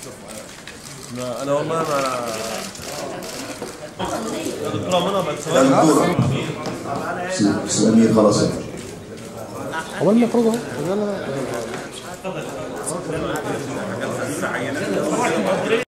انا والله ما يا دكتوره منى ما استاذ امير خلاص عمال نخرج اهو.